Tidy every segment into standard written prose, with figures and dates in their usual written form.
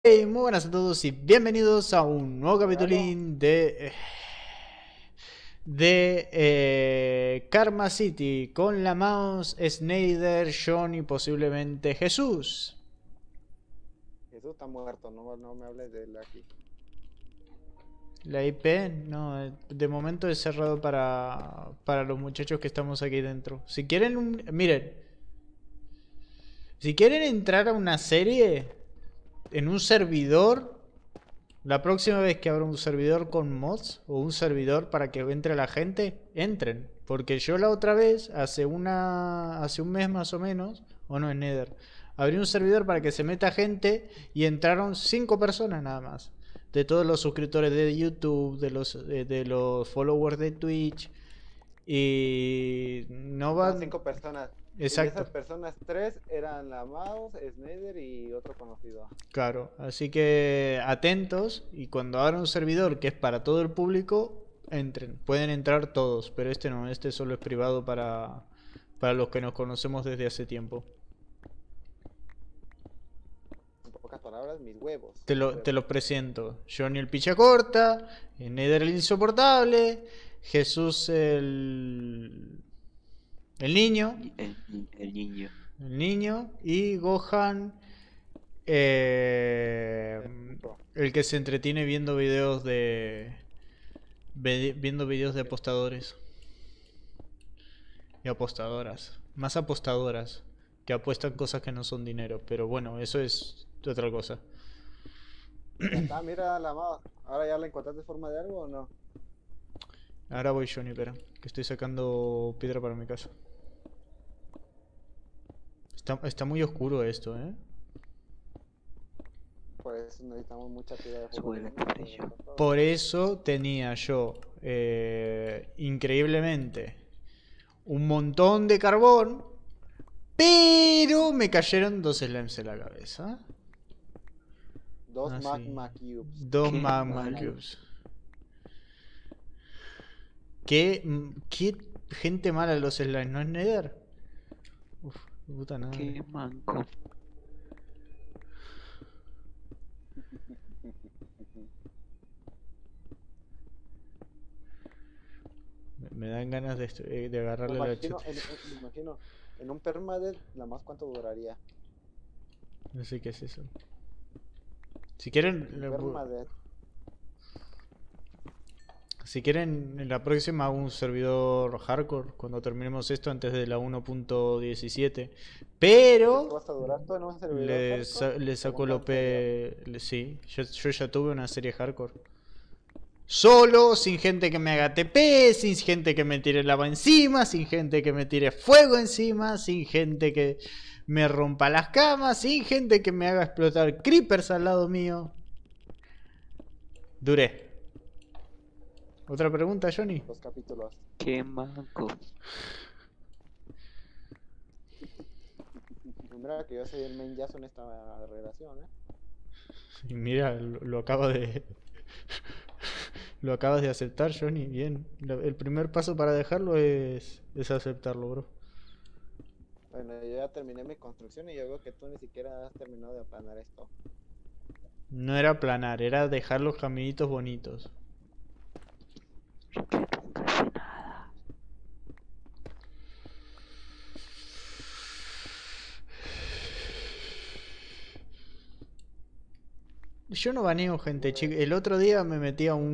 Hey, muy buenas a todos y bienvenidos a un nuevo capitulín de Karma City con la mouse, Snyder, John y posiblemente Jesús. Jesús está muerto, no me hables de él aquí. La IP, no, de momento es cerrado para los muchachos que estamos aquí dentro. Si quieren, miren, si quieren entrar a una serie en un servidor, la próxima vez que abra un servidor con mods o un servidor para que entre la gente, entren. Porque yo la otra vez, hace un mes más o menos, o no, en Nether, abrí un servidor para que se meta gente y entraron 5 personas nada más. De todos los suscriptores de YouTube, de los followers de Twitch. Y no Son van... 5 personas. Y de Exacto. esas personas, 3 eran la Mouse, Snyder y otro conocido. Claro, así que atentos y cuando abran un servidor que es para todo el público, entren. Pueden entrar todos, pero este no, este solo es privado para los que nos conocemos desde hace tiempo. En pocas palabras, mis huevos. Te los presento. Johnny el picha corta, Nether el insoportable, Jesús el niño, El niño. el niño y Gohan el que se entretiene viendo videos viendo videos de apostadores y apostadoras, más apostadoras que apuestan cosas que no son dinero, pero bueno, eso es otra cosa. Ya está, mira la Mouse. ¿Ahora ya la encontraste forma de algo o no? Ahora voy, Johnny, espera, que estoy sacando piedra para mi casa. Está muy oscuro esto, ¿eh? Por eso necesitamos mucha piedra de Sube la fuego. temperatura. Por eso tenía yo, increíblemente, un montón de carbón, pero me cayeron 2 slimes en la cabeza. 2 Ah, sí. magma cubes. 2 Qué magma malo. cubes. ¿Qué gente mala los slimes, ¿no es Nether? Uf, puta madre. Qué manco. Me dan ganas de Me agarrarle la imagino, chute. me imagino, en un permadeath, la más cuánto duraría. No sé qué es eso. Si quieren, Permadeath. si quieren, en la próxima hago un servidor hardcore cuando terminemos esto antes de la 1.17. Pero ¿Vas a durar todo en un servidor le hardcore? saco ¿Nunca lo anterior? sí, yo ya tuve una serie hardcore. Solo, sin gente que me haga TP, sin gente que me tire lava encima, sin gente que me tire fuego encima, sin gente que me rompa las camas, sin gente que me haga explotar creepers al lado mío. Duré. ¿Otra pregunta, Johnny? 2 capítulos. Qué manco. Mira que yo soy el main Yasuo en esta relación, Y mira, lo acaba de... Lo acabas de aceptar, Johnny. Bien. El primer paso para dejarlo es aceptarlo, bro. Bueno, yo ya terminé mi construcción y yo veo que tú ni siquiera has terminado de aplanar esto. No era planar, era dejar los caminitos bonitos. Que nunca hace nada. Yo no baneo gente, chico. El otro día me metí a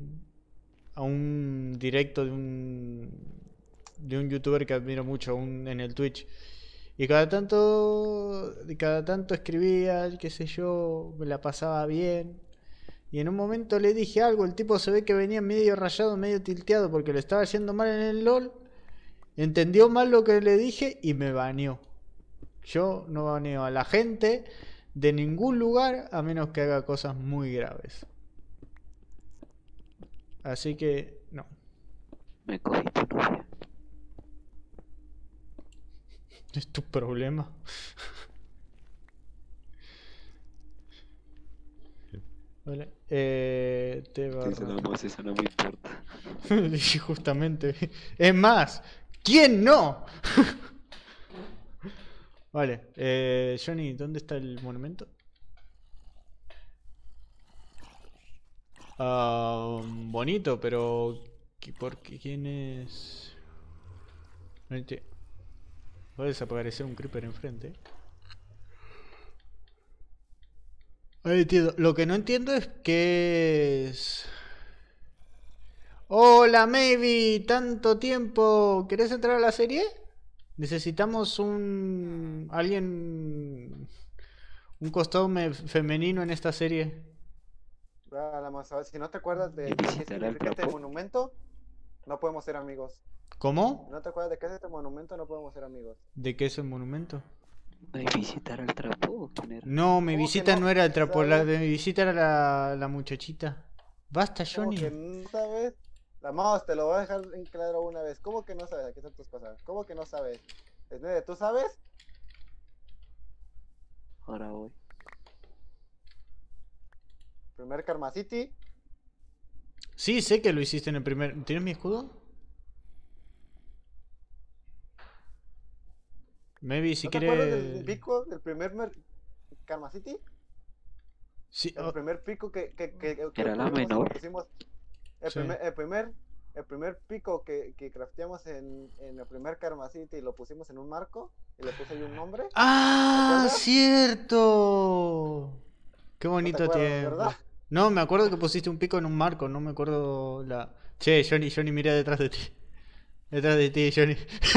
un directo de un youtuber que admiro mucho en el Twitch. Y cada tanto escribía, qué sé yo, me la pasaba bien. Y en un momento le dije algo, el tipo se ve que venía medio rayado, medio tilteado porque le estaba yendo mal en el LOL. Entendió mal lo que le dije y me baneó. Yo no baneo a la gente de ningún lugar a menos que haga cosas muy graves. Así que no. Me cogí tu novia. Es tu problema. Vale. Te Eso barra. no, más, eso no me importa. Y justamente. Es más, ¿quién no? Vale. Johnny, ¿dónde está el monumento? bonito, pero ¿por qué? ¿Quién es? No enti- Va a desaparecer un creeper enfrente. Ahí entiendo. Lo que no entiendo es qué es. Hola, Maybe, tanto tiempo. ¿Querés entrar a la serie? Necesitamos un costado femenino en esta serie. Vamos a ver, si no te acuerdas ¿Y de qué visitar al significa este trapo? monumento, no podemos ser amigos. Si ¿Cómo? no te acuerdas de qué es este monumento, no podemos ser amigos. ¿De qué es el monumento? ¿No hay visitar al trapo? ¿O quién era? No, mi ¿Cómo que visita no no era el trapo, la sabes? de mi visita era la muchachita. Basta, ¿Cómo que Johnny. no sabes? La mouse, te lo voy a dejar en claro una vez. ¿Cómo que no sabes? Aquí están tus cosas. ¿Cómo que no sabes? Snede, ¿tú sabes? Ahora voy. Primer Karma City. Sí, sé que lo hiciste en el primer. ¿Tienes mi escudo? Maybe si ¿No te acuerdas quiere. del pico del primer Karma City? Sí, El primer pico que Era la obtuvimos y lo menor. pusimos. El sí. primer, el primer pico que crafteamos en el primer Karma City y lo pusimos en un marco y le puse ahí un nombre. ¿Te ¡Ah! acuerdas? ¡Cierto! Qué No te bonito acuerdas, ¿verdad? tiempo. No, me acuerdo que pusiste un pico en un marco, no me acuerdo la. Che, Johnny, mira detrás de ti. Detrás de ti, Johnny.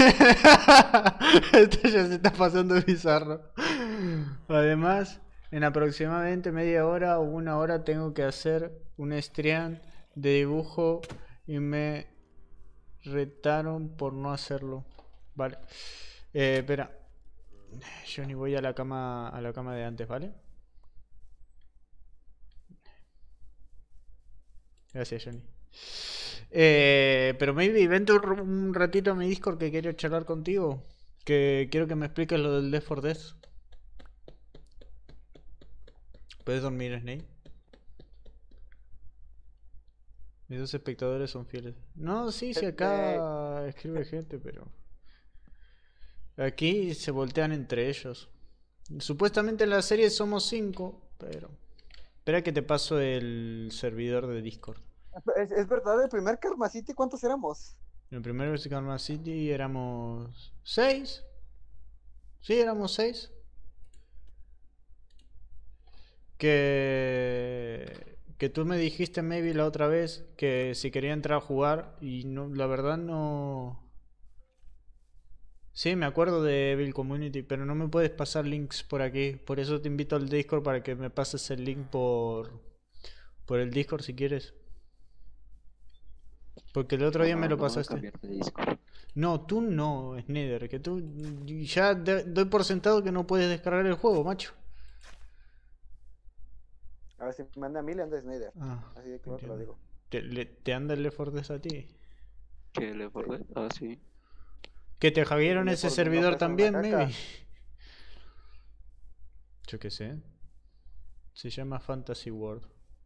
Esto ya se está pasando bizarro. Además, en aproximadamente media hora o una hora tengo que hacer un stream de dibujo y me retaron por no hacerlo. Vale. Espera. Johnny, voy a la cama de antes, ¿vale? Gracias, Johnny. Pero maybe vente un ratito a mi Discord que quiero charlar contigo. Que quiero que me expliques lo del Left 4 Dead. ¿Puedes dormir, Snake? Mis dos espectadores son fieles. No, sí, sí, acá escribe gente, pero... Aquí se voltean entre ellos. Supuestamente en la serie somos 5, pero... Espera que te paso el servidor de Discord. Es verdad, el primer Karma City, ¿cuántos éramos? En el primer Karma City éramos 6. Sí, éramos 6. Que tú me dijiste maybe la otra vez que si quería entrar a jugar y no, la verdad no. Sí, me acuerdo de Evil Community, pero no me puedes pasar links por aquí. Por eso te invito al Discord para que me pases el link por el Discord si quieres. Porque el otro día me lo No voy a pasaste. cambiar de Discord. No, tú no, Sneder, que tú ya doy por sentado que no puedes descargar el juego, macho. A ver si me anda a mí, le anda a Snyder. Ah, Así de claro te lo entiendo. digo. ¿Te anda el Left 4 Dead a ti? ¿Qué le acordé? Ah, sí. ¿Que te hackearon El ese Left 4 Dead no servidor pesa una también, caca. maybe? Yo qué sé. Se llama Fantasy World.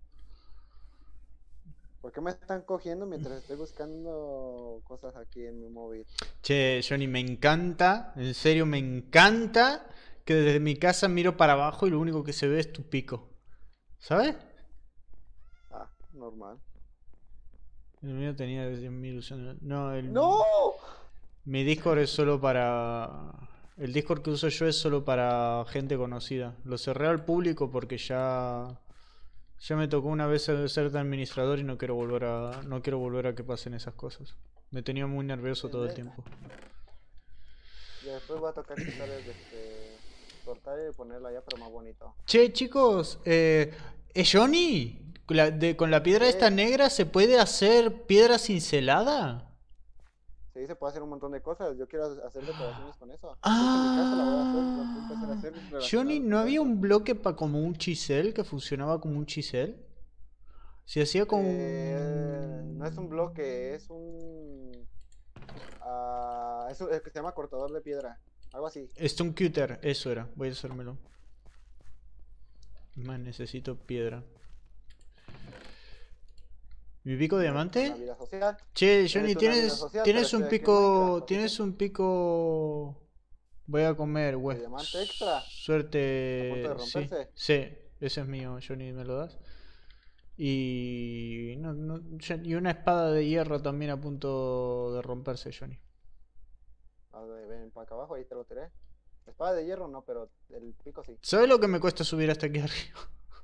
¿Por qué me están cogiendo mientras estoy buscando cosas aquí en mi móvil? Che, Johnny, me encanta, en serio me encanta que desde mi casa miro para abajo y lo único que se ve es tu pico. ¿Sabes? Ah, normal. El mío tenía 10.000 ilusiones. No, ¡No! mi Discord es solo para... El Discord que uso yo es solo para gente conocida. Lo cerré al público porque ya me tocó una vez ser de administrador y no quiero volver a que pasen esas cosas. Me tenía muy nervioso todo el tiempo. Y después voy a tocar quitar cortar y ponerla ya, pero más bonito. Che, chicos, ¿es Johnny? ¿Con la piedra esta negra se puede hacer piedra cincelada? Sí, se puede hacer un montón de cosas. Yo quiero hacer decoraciones con eso. De hecho, en mi casa la voy a hacer. Voy a empezar a hacer Johnny, relacionado ¿no con había eso. un bloque como un chisel que funcionaba como un chisel? Se hacía con No es un bloque, es un... es que se llama cortador de piedra. Algo así. Stone Cutter, eso era. Voy a hacérmelo. Más necesito piedra. ¿Mi pico de La diamante? vida social. Che, Johnny, Necesito una vida social, pero tienes un estoy aquí en pico. Minecraft, Tienes un pico. Voy a comer, ¿de güey. diamante extra? ¿A Suerte. punto de Sí, romperse? sí, ese es mío, Johnny, ¿me lo das? Y, y una espada de hierro también a punto de romperse, Johnny. A ver, ven para acá abajo, ahí te lo tiré. Espada de hierro no, pero el pico sí. ¿Sabes lo que me cuesta subir hasta aquí arriba?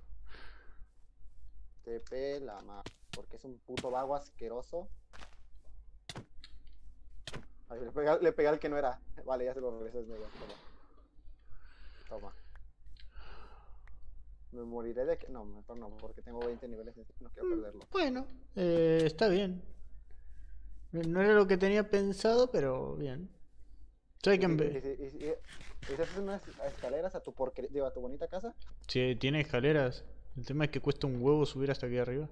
TP la ma... Porque es un puto vago asqueroso. Ay, le pegué al que no era. Vale, ya se lo regresé. Toma. Toma. Me moriré de que... No, mejor no, porque tengo 20 niveles. No quiero perderlo. Bueno, está bien. No era lo que tenía pensado, pero bien. ¿Sabes que ¿Y si haces unas escaleras a tu porquería, digo, a tu bonita casa? si tiene escaleras? El tema es que cuesta un huevo subir hasta aquí arriba.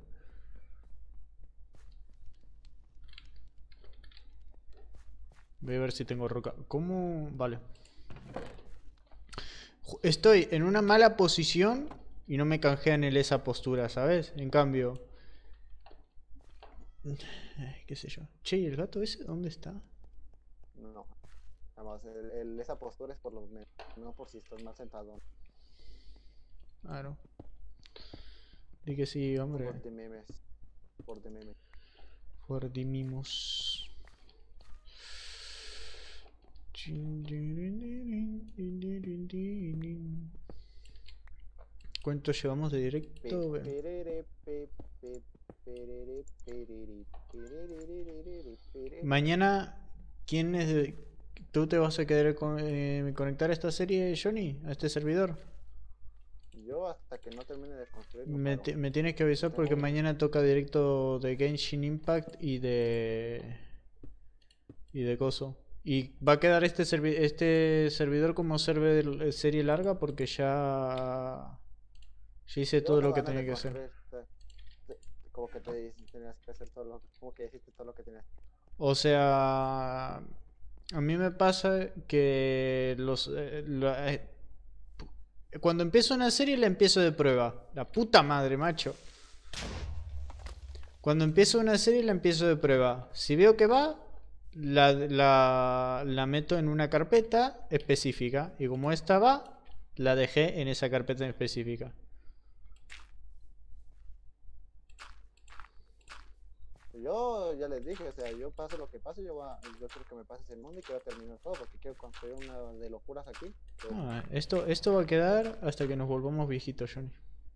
Voy a ver si tengo roca. ¿Cómo? Vale. Estoy en una mala posición y no me canjean esa postura, ¿sabes? En cambio... qué sé yo. Che, ¿y el gato ese dónde está? No. Vamos, esa postura es por lo menos, no por si estás mal sentado. Claro. Di que sí, hombre. Por de memes. Por de memes. Por de mimos. ¿Cuánto llevamos de directo? Mañana, ¿quién es ¿tú te vas a querer conectar a esta serie, Johnny? ¿A este servidor? Yo hasta que no termine de construir no Me paro. tienes que avisar porque mañana toca directo de Genshin Impact y de Coso. Y va a quedar este servidor como serie larga porque ya hice Yo todo tengo lo que ganas tenía de que hacer. construir. Como que tenías que hacer todo lo, como que hiciste todo lo que tenías. O sea, a mí me pasa que cuando empiezo una serie la empiezo de prueba. La puta madre, macho. Cuando empiezo una serie la empiezo de prueba. Si veo que va, la meto en una carpeta específica. Y como esta va, la dejé en esa carpeta específica. Yo ya les dije, o sea, yo pase lo que pase, yo quiero que me pases el mundo y quiero terminar todo, porque quiero construir una de locuras aquí. Esto va a quedar hasta que nos volvamos viejitos, Johnny.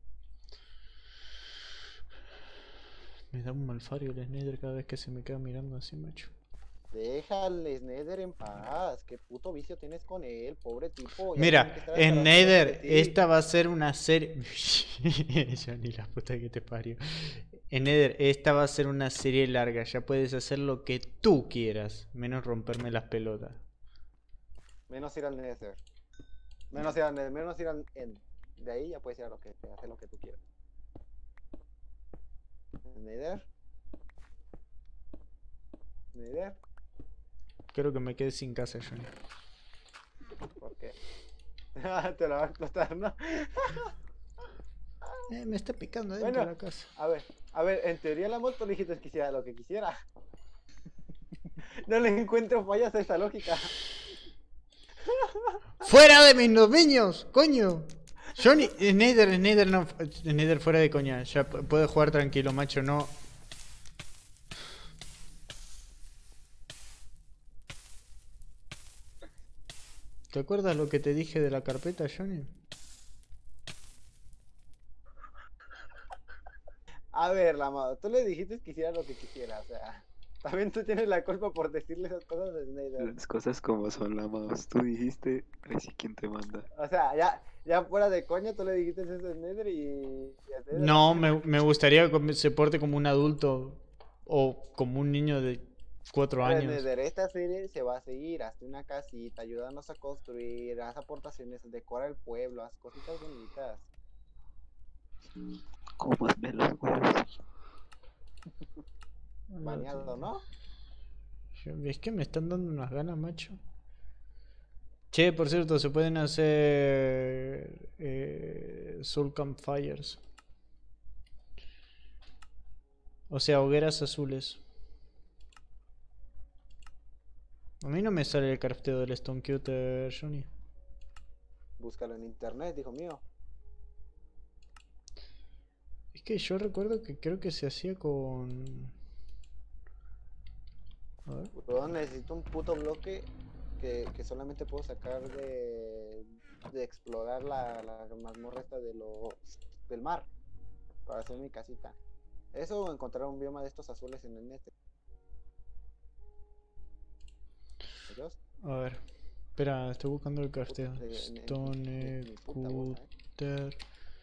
Me da un malfario el Snyder cada vez que se me queda mirando así, macho. Déjale Snyder en paz, qué puto vicio tienes con él, pobre tipo. Mira, Snyder, esta va a ser una serie... Johnny, la puta que te parió. Snyder, esta va a ser una serie larga, ya puedes hacer lo que tú quieras, menos romperme las pelotas. Menos ir al Nether. Menos ir al Nether, menos ir al End. De ahí ya puedes ir a hacer lo que tú quieras. Nether. Nether. Creo que me quedé sin casa, Johnny. ¿Por qué? Te la va a explotar, ¿no? Me está picando dentro de la casa. A ver, en teoría la moto le dijiste que hiciera lo que quisiera. No le encuentro fallas a esa lógica. ¡Fuera de mis dominios! ¡Coño! Johnny, Snyder fuera de coña. Ya puede jugar tranquilo, macho, no. ¿Te acuerdas lo que te dije de la carpeta, Johnny? A ver, tú le dijiste que hiciera lo que quisiera, o sea. También tú tienes la culpa por decirle esas cosas de Snyder. Las cosas como son, la mouse. Tú dijiste, ahí sí, ¿quién te manda? O sea, ya fuera de coña, tú le dijiste eso a Snyder y Snyder... No, me gustaría que se porte como un adulto o como un niño de 4 años. Snyder, esta serie se va a seguir, hazte una casita, ayúdanos a construir, haz aportaciones, decora el pueblo, haz cositas bonitas. Cómame los huevos. Baneado, ¿no? Es que me están dando unas ganas, macho. Che, por cierto, se pueden hacer Soul Campfires. O sea, hogueras azules. A mí no me sale el crafteo del Stone Cutter, Johnny. Búscalo en internet, hijo mío. que yo recuerdo que creo que se hacía con... A ver. Bro, necesito un puto bloque que solamente puedo sacar de explorar la mazmorra esta del mar para hacer mi casita. Eso o encontrar un bioma de estos azules en el net. Adiós. A ver. Espera, estoy buscando el crafteo. Puta, Stone, mi puta bola, cutter,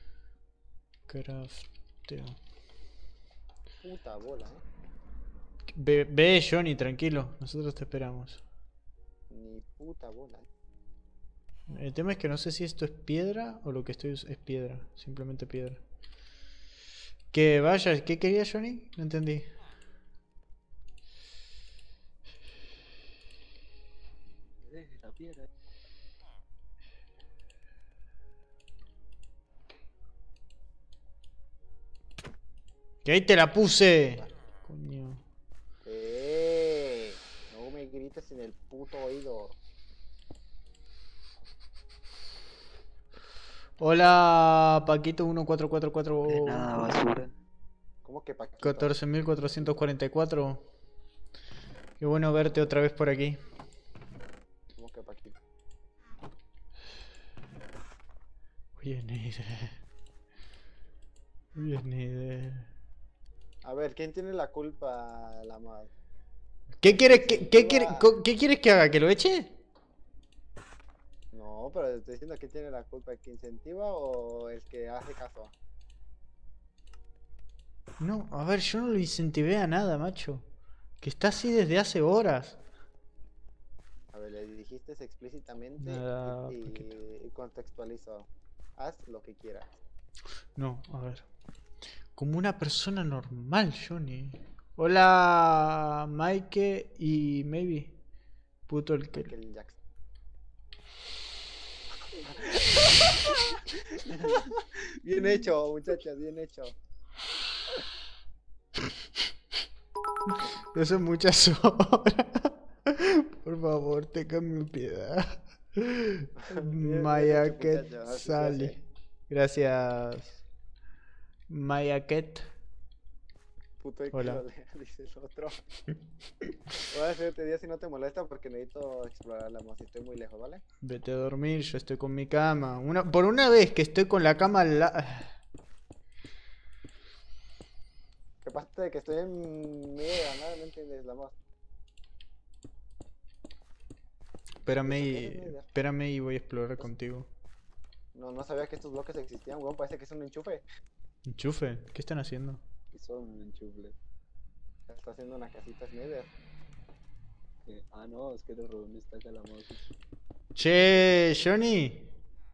crafteo. Puta bola, Ve, Johnny, tranquilo. Nosotros te esperamos. Ni puta bola, El tema es que no sé si esto es piedra o lo que estoy es piedra. Simplemente piedra. Que vaya, ¿qué quería Johnny? No entendí. La piedra. ¡Que ahí te la puse! Coño. No me grites en el puto oído. Hola, Paquito 1444. De nada, basura. ¿Cómo que Paquito? 14.444. Qué bueno verte otra vez por aquí. ¿Cómo que Paquito? Viene. A ver, ¿quién tiene la culpa, la madre? ¿Qué quieres qué quieres que haga? ¿Que lo eche? No, pero te estoy diciendo quién tiene la culpa, ¿el que incentiva o el que hace caso? No, a ver, yo no lo incentivé a nada, macho. Que está así desde hace horas. A ver, le dijiste explícitamente Nada, y contextualizo. Haz lo que quieras. No, a ver. Como una persona normal, Johnny. Hola, Mike y Maybe. Puto el que... Michael Jackson. Bien hecho, muchachos, bien hecho. Eso es muchas horas. Por favor, tengan piedad. Mayaket muchacho, así se Sally. hace. Gracias. Mayaket. Puto el que Hola. lo lea, dice el otro. Voy a hacerte día si no te molesta porque necesito explorar la más. Estoy muy lejos, ¿vale? Vete a dormir, yo estoy con mi cama. Por una vez que estoy con la cama Que pasa de que estoy en medio de la nada, no entiendes la más. Espérame y voy a explorar contigo. No sabía que estos bloques existían, weón. Parece que es un enchufe. Enchufe, ¿qué están haciendo? Y son un enchufle. Está haciendo una casita Snyder. Ah, no, es que le robé un stack a la mouse. Che, Johnny,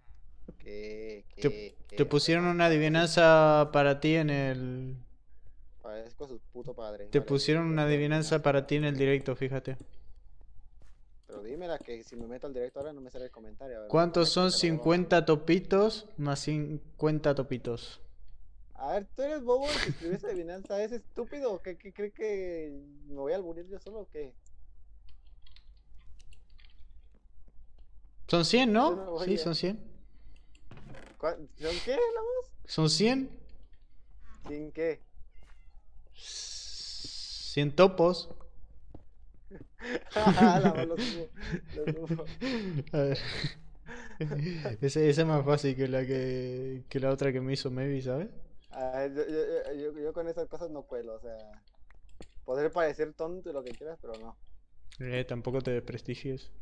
¿Qué? te pusieron una adivinanza para ti en el... Parezco su puto padre. Te Vale, pusieron dime, una ¿qué adivinanza para ti en el directo, fíjate. Pero dímela que si me meto al directo ahora no me sale el comentario. A ver, ¿Cuántos déjame son que te lo 50 topitos más 50 topitos? A ver, tú eres bobo el que escribió esa adivinanza. ¿Es estúpido? ¿Qué cree que me voy a alburir yo solo o qué? Son 100, Yo ¿no? no voy Sí, a- son 100. ¿Son qué, la voz? ¿Son 100? ¿Sin qué? 100 topos. La voz lo subo. A ver. Esa es más fácil que la otra que me hizo Maybe, ¿sabes? A ver, yo con esas cosas no cuelo, o sea. Poder parecer tonto y lo que quieras, pero no. Tampoco te desprestigies.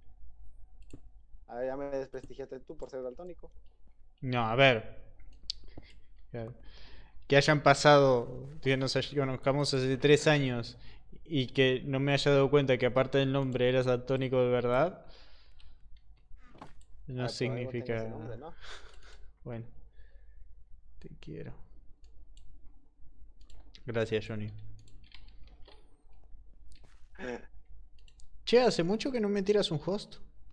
A ver, ya me desprestigiaste tú por ser daltónico. No, a ver. Que hayan pasado, que nos conozcamos hace 3 años y que no me haya dado cuenta que aparte del nombre eras daltónico de verdad, no Por algo significa... tengo ese nombre, ¿no? Bueno, te quiero. Gracias, Johnny. Che, ¿hace mucho que no me tiras un host?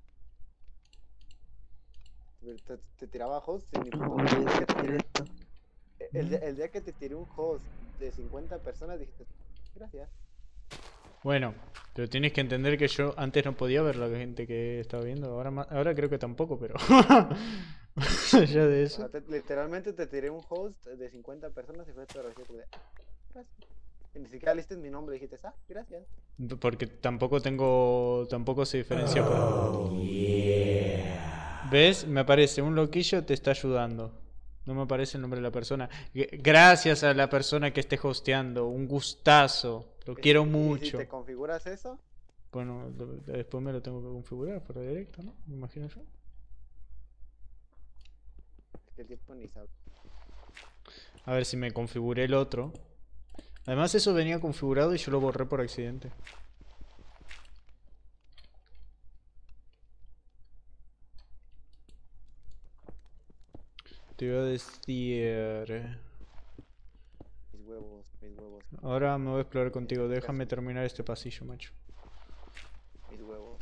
Te tiraba host sin ni puto No voy a hacer directo. el día que te tiré un host de 50 personas dijiste, gracias. Bueno, pero tienes que entender que yo antes no podía ver la gente que estaba viendo, ahora creo que tampoco, pero... Allá de O eso. sea, literalmente te tiré un host de 50 personas y fue todo así como de, gracias. Y ni siquiera listes mi nombre, dijiste, gracias. Porque tampoco se diferencia por... ¿Ves? Me aparece un loquillo te está ayudando. No me aparece el nombre de la persona. Gracias a la persona que esté hosteando. Un gustazo. Lo quiero Y si te mucho. configuras eso, Bueno, después me lo tengo que configurar por directo, ¿no? Me imagino yo. es que el tipo ni sabe. A ver si me configuré el otro. Además eso venía configurado y yo lo borré por accidente. Te iba a decir... Mis huevos, mis huevos, Ahora me voy a explorar en contigo. este Déjame caso, terminar este pasillo, macho. mis huevos.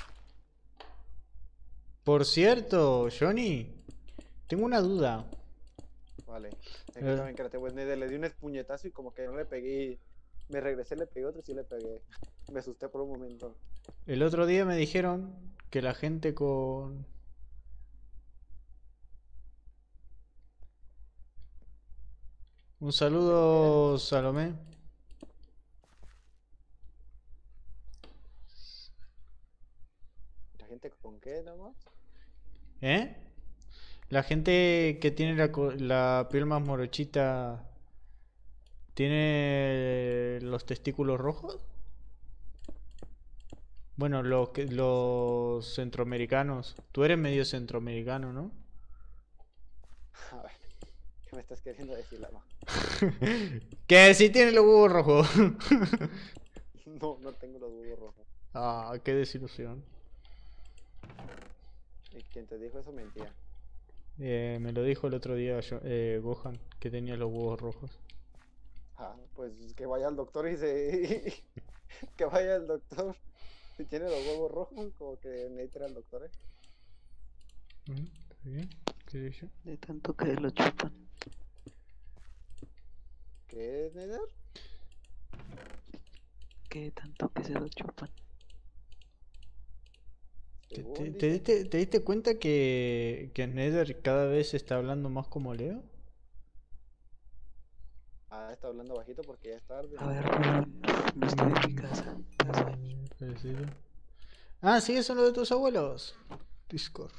Por cierto, Johnny, tengo una duda. Vale. Es que Eh, también Karate West le di un puñetazo y como que no le pegué. Me regresé, le pegué otro y sí le pegué. Me asusté por un momento. el otro día me dijeron que la gente con... Un ¿Gente con qué? saludo, Salomé. ¿La gente con qué nomás? ¿Eh? La gente que tiene la piel más morochita tiene los testículos rojos. Bueno, No sé. los centroamericanos. Tú eres medio centroamericano, ¿no? A ver, ¿qué me estás queriendo decir, Lama? Que sí tiene los huevos rojos. No, no tengo los huevos rojos. Ah, qué desilusión. Y quien te dijo eso mentía. Me lo dijo el otro día Gohan, que tenía los huevos rojos. Pues que vaya al doctor y se. Que vaya al doctor. Si tiene los huevos rojos, como que necesita ir al doctor, ¿eh? ¿Está bien? ¿Qué sé yo? De tanto que lo chupan. ¿Qué es, Nether? Que tanto que se lo chupan. Según dice. Te diste cuenta que Nether cada vez está hablando más como Leo? Está hablando bajito porque ya es tarde. A ver, no estoy en mi casa. Me da sueño. Parecido. Ah, sí, eso es lo de tus abuelos. Discord.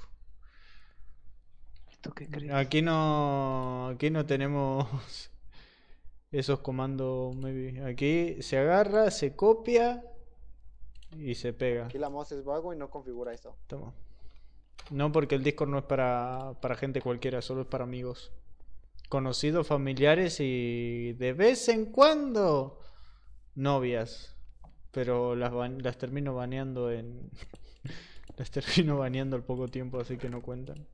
¿Y tú qué crees? Aquí no tenemos esos comandos, maybe. Aquí se agarra, se copia y se pega. Aquí la mouse es vago y no configura eso. Toma. No, porque el Discord no es para gente cualquiera, solo es para amigos. Conocidos, familiares y de vez en cuando novias. Pero las termino baneando en... Las termino baneando al poco tiempo, así que no cuentan.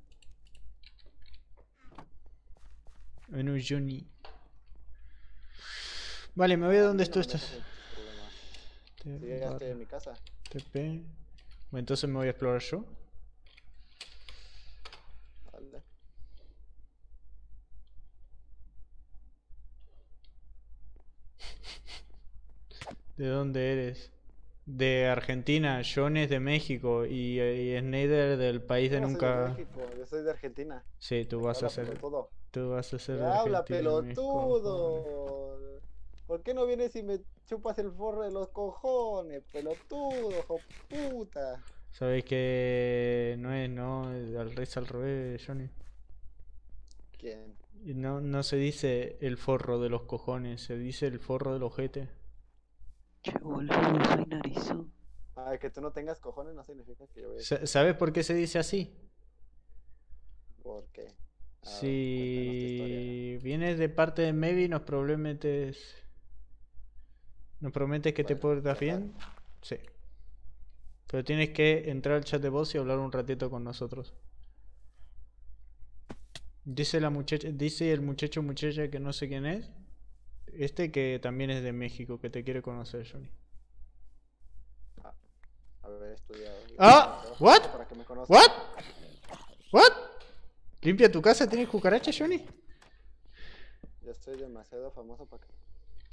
Bueno, Johnny. Vale, me voy a A donde mí no tú me estás. metas en tus problemas. T Sí, ya estoy barra en mi casa. TP. Bueno, entonces me voy a explorar yo. Vale. ¿De dónde eres? De Argentina, John es de México y Snyder del país de Yo no soy de nunca. México, yo soy de Argentina. Sí, ¿De qué habla pelotudo? tú vas a ser ¿Qué de habla Argentina, mis cojones. pelotudo? ¿Por qué no vienes y me chupas el forro de los cojones, pelotudo, hijo puta? Sabéis que no es, no, al revés, al revés, Johnny. ¿Quién? Y no, no se dice el forro de los cojones, se dice el forro del ojete. Che, boludo, soy narizón. Que tú no tengas cojones no significa que yo voy a decir ¿Sabes por qué se dice así? por qué. A ver, cuéntanos tu historia. Si vienes de parte de Maybe, nos prometes que te Bueno, portas bien. Sí. Pero tienes que entrar al chat de voz y hablar un ratito con nosotros. Dice la muchacha, dice el muchacho o muchacha que no sé quién es. Que también es de México, que te quiere conocer, Johnny. Haber estudiado. Ah, what? Para que me conozcan. What? What? ¿Limpia tu casa? ¿Tienes cucarachas, Johnny? Yo soy demasiado famoso para que.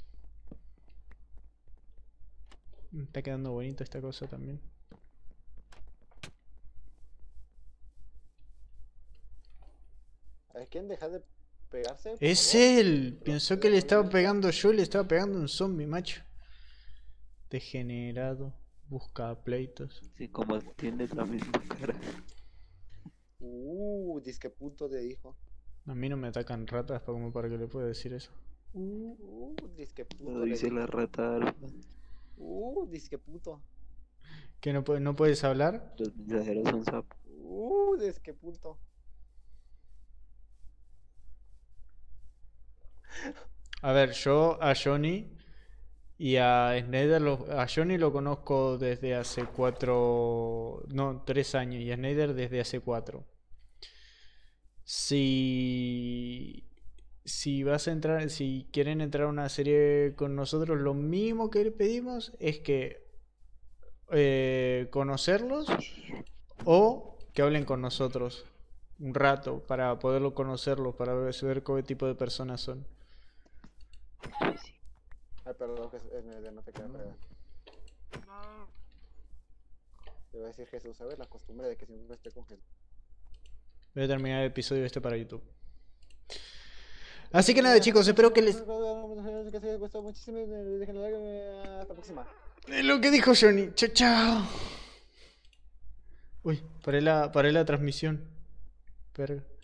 Está quedando bonito esta cosa también. ¿Me quieren dejar de pegarse? Por Es favor. él. Pensó que le estaba pegando yo y le estaba pegando un zombie, macho. Degenerado. Busca pleitos. Sí, como tiene la misma cara. Disque puto de hijo. A mí no me atacan ratas como para que le pueda decir eso. Disque Lo puto de dice hijo. la rata alfa. Disque puto. ¿Que no puedes hablar? Los mensajeros son sapos. Disque puto. A ver, yo a Johnny y a Snyder, a Johnny lo conozco desde hace 3 años y a Snyder desde hace 4. Si vas a entrar, si quieren entrar a una serie con nosotros, lo mínimo que le pedimos es que conocerlos o que hablen con nosotros un rato para poderlo conocerlos, para ver qué tipo de personas son. Ay, perdón, que no te queda pegar. Te voy a decir Jesús, ¿sabes? La costumbre de que siempre esté con Jesús. Voy a terminar el episodio este para YouTube. Así que nada, chicos, espero que les... Muchísimo. Hasta la próxima. Lo que dijo Johnny. Chao, chao. Uy, paré la transmisión. Verga.